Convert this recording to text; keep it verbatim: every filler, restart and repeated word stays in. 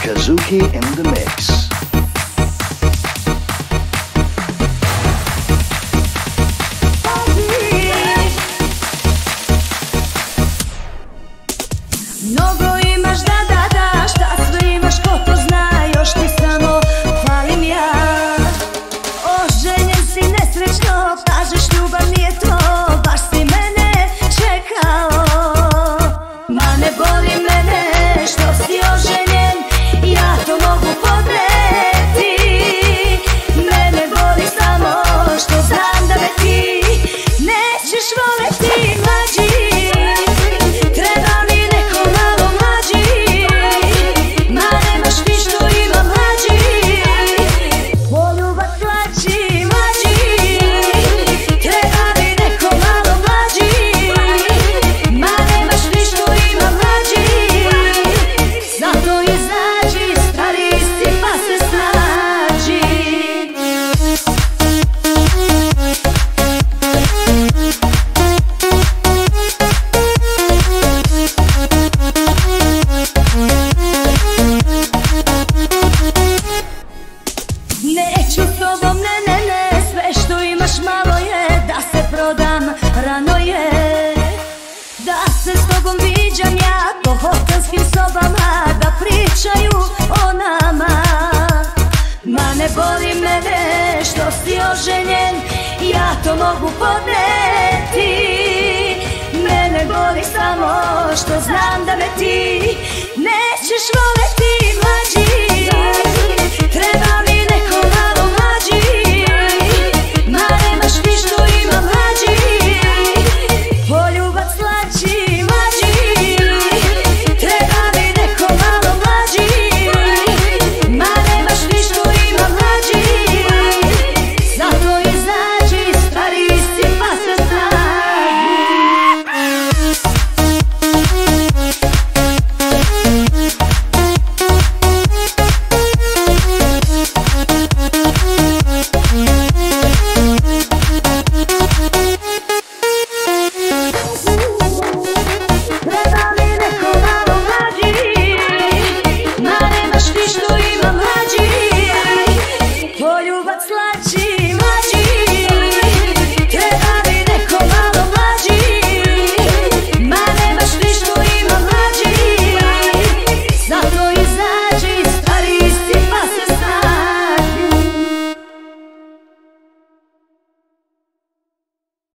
Kazuki in the mix. Mnogo imaš, da, da, da, šta sve imaš, ko to zna, još ti samo hvalim ja. Oženjen si nesrećno, kažeš ljubav nije to, baš si mene čekao. Ma ne boli mene što si oženjen, ja to mogu podneti. Mene boli samo što znam da me ti nećeš voleti, mlađi. Neću s tobom, ne, ne, ne, sve što imaš malo je, da se prodam, rano je. Da se s tobom viđam ja po hotelskim sobama, da pričaju o nama. Ma ne boli mene što si oženjen, ja to mogu podneti. Mene boli samo što znam da me ti nećeš voleti.